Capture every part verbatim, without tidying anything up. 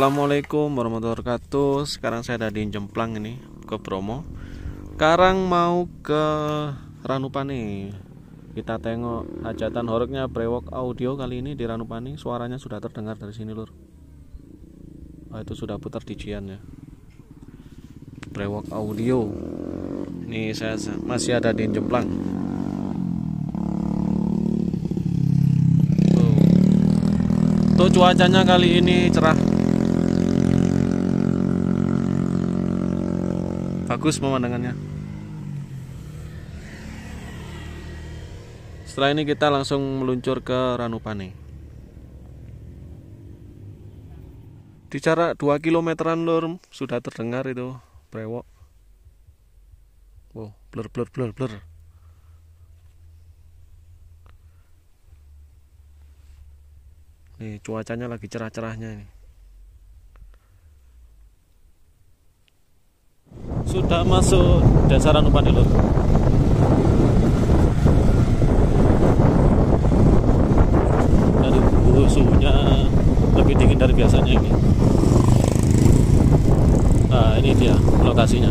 Assalamualaikum warahmatullahi wabarakatuh. Sekarang saya ada di Jemplang ini, ke Bromo. Sekarang mau ke Ranupane. Kita tengok hajatan horornya Brewok Audio kali ini di Ranupane. Suaranya sudah terdengar dari sini, Lur. Oh, itu sudah putar dijian ya. Brewok Audio. Nih saya masih ada di Jemplang. Tuh cuacanya kali ini cerah, bagus pemandangannya. Setelah ini kita langsung meluncur ke Ranupane. Di jarak dua kilometeran, Lur, sudah terdengar itu brewok. Wow, blur blur blur blur. Nih cuacanya lagi cerah-cerahnya ini. Sudah masuk desa Ranupane, Lur. Aduh, suhunya lebih dingin dari biasanya ini. Nah, ini dia lokasinya.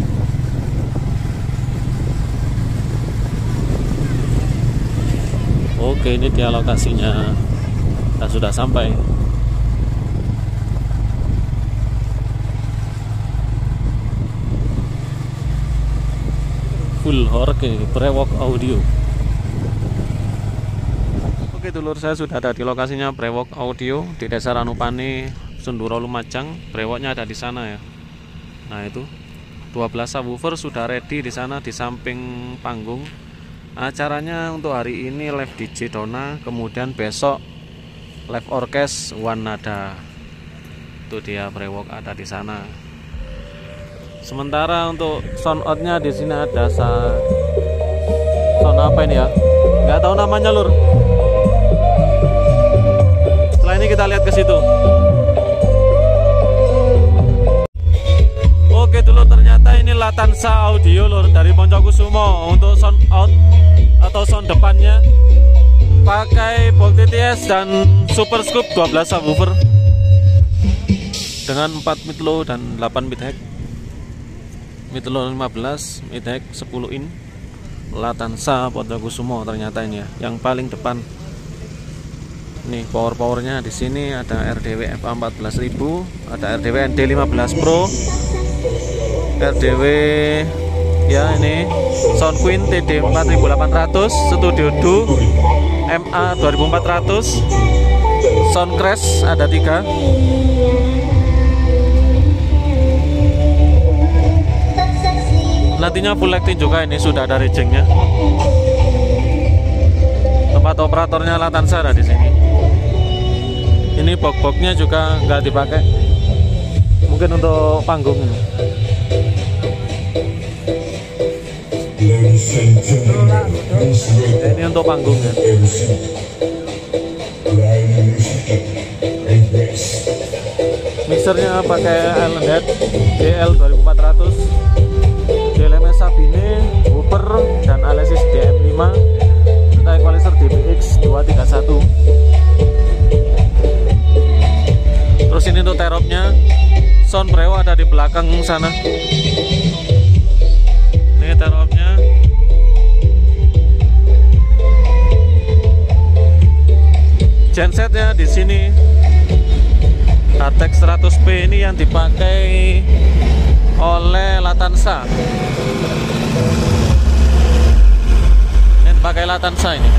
Oke, ini dia lokasinya. Kita sudah sampai. Full horror ke Brewok Audio. Oke dulur, saya sudah ada di lokasinya Brewok Audio di desa Ranupane, Senduro Lumajang. Brewoknya ada di sana ya. Nah itu dua belas subwoofer sudah ready di sana di samping panggung. Acaranya untuk hari ini live D J Dona, kemudian besok live orkes One Nada. Itu dia Brewok ada di sana. Sementara untuk sound outnya di sini ada sa sound apa ini ya? Nggak tahu namanya, Lur. Setelah ini kita lihat ke situ. Oke dulu, ternyata ini Latansa Audio, Lur, dari Poncokusumo. Untuk sound out atau sound depannya pakai box T T S dan Super Scoop dua belas subwoofer dengan empat mid low dan delapan mid high. Mid low lima belas, mid high sepuluh in. Latansa Poncokusumo ternyata ini ya, yang paling depan. Nih power-powernya di sini ada R D W F A empat belas ribu, ada R D W N D lima belas Pro, R D W ya ini Sound Queen T D empat ribu delapan ratus, Studio Do M A dua ribu empat ratus, Sound Crash ada tiga. Nantinya full acting juga, ini sudah ada rejengnya. Tempat operatornya Latansa ada di sini. Ini box-boxnya juga nggak dipakai, mungkin untuk panggung ini. Ini untuk panggung ya. Mixernya pakai Island Head G L dua ribu empat ratus, D L M S Sabine, Wooper dan Alesis D M lima, serta equalizer D B X dua tiga satu. Terus ini untuk teropnya, sound Brewok ada di belakang sana. Ini teropnya. Gensetnya di sini Hartex seratus P ini yang dipakai oleh Latansa. Ini pakai Latansa ini.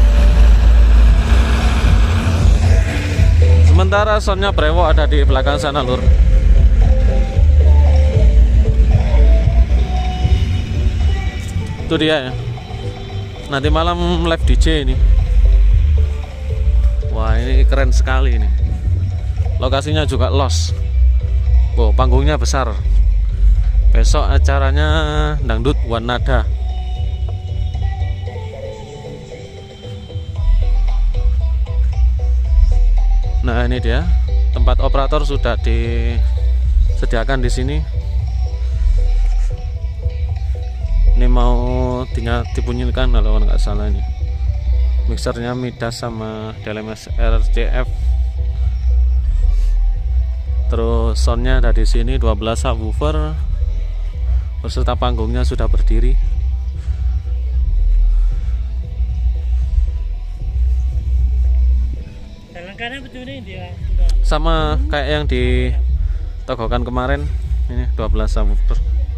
Sementara soundnya Brewok ada di belakang sana, Lur. Itu dia ya. Nanti malam live D J ini. Wah, ini keren sekali ini. Lokasinya juga los. Wow, panggungnya besar. Besok acaranya dangdut One Nada. Nah, ini dia. Tempat operator sudah disediakan di sini. Ini mau tinggal dibunyikan kalau nggak salah ini. Mixernya Midas sama D L M S R C F. Terus soundnya ada di sini dua belas subwoofer beserta panggungnya sudah berdiri. Sama kayak yang di togokan kemarin, ini dua belas subwoofer.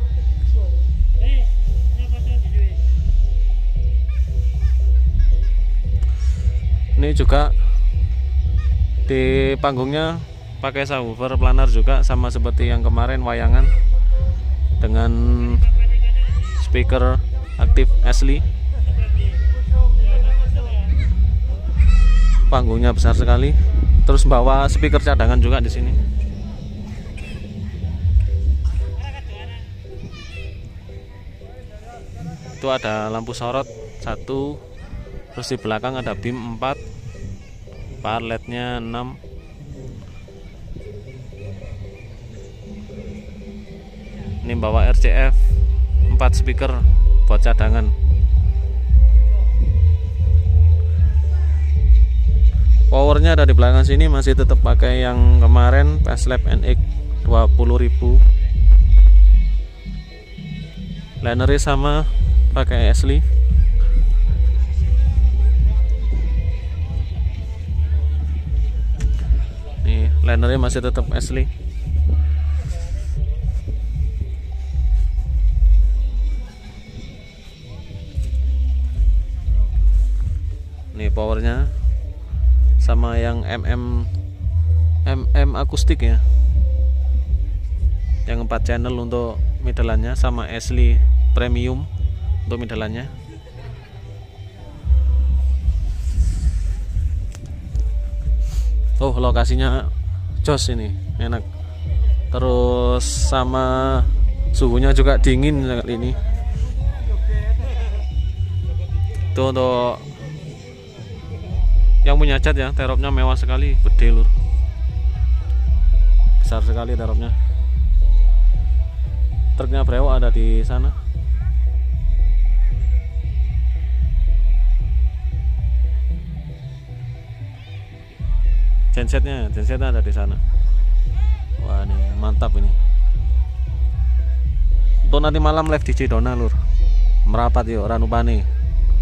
Ini juga di panggungnya pakai subwoofer planar juga, sama seperti yang kemarin wayangan dengan speaker aktif asli. Panggungnya besar sekali, terus bawa speaker cadangan juga di sini. Itu ada lampu sorot satu, terus di belakang ada beam empat, P A R L E D-nya enam. Ini bawa R C F empat speaker buat cadangan. Powernya ada di belakang sini, masih tetap pakai yang kemarin Paslab N X dua puluh ribu. Linernya sama, pakai asli. Nih, linernya masih tetap asli. Nih powernya sama yang mm mm akustik ya, yang empat channel untuk middle-nya, sama asli premium untuk middle-nya. Oh, lokasinya jos ini, enak. Terus sama suhunya juga dingin kali ini. Itu untuk yang punya cat ya, teropnya mewah sekali, gede lur, besar sekali teropnya. Truknya brewok ada di sana. Gensetnya, gensetnya ada di sana. Wah, ini mantap ini. Untuk nanti malam live di Cidona lur, merapat yuk Ranupane.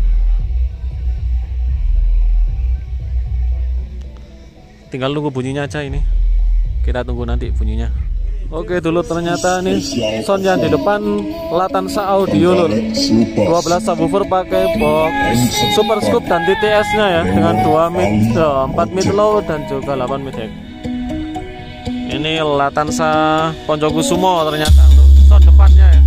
Tinggal nunggu bunyinya aja ini. Kita tunggu nanti bunyinya. Oke dulu, ternyata nih sound yang di depan Latansa Audio lur. dua belas subwoofer pakai box Super Scoop dan T T S-nya ya, dengan dua mid, empat mid low dan juga delapan mid high. Ini Latansa Poncokusumo ternyata untuk sound depannya ya.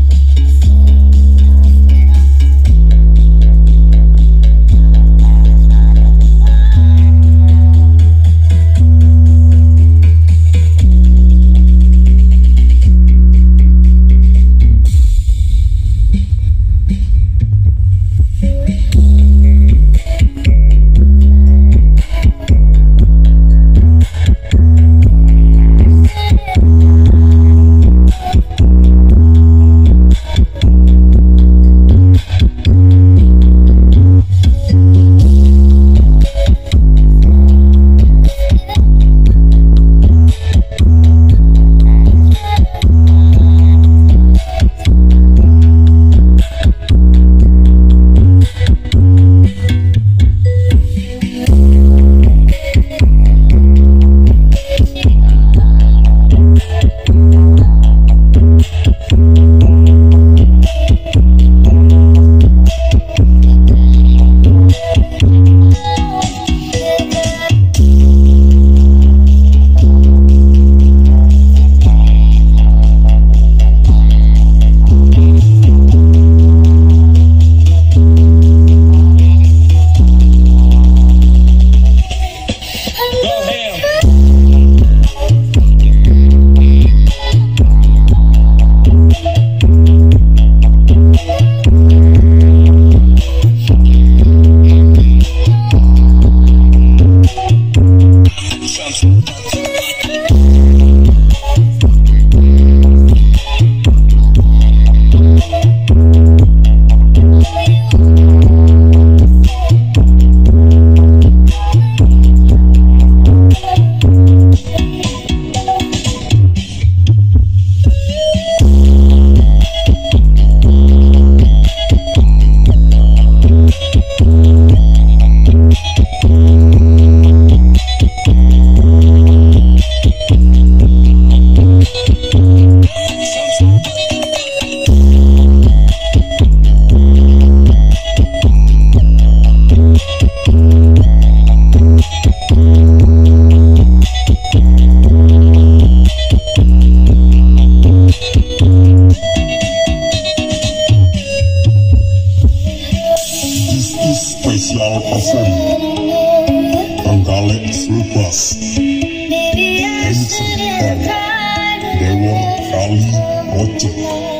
Trenggalek Sulpas, Henry Dewa Kali Ocek.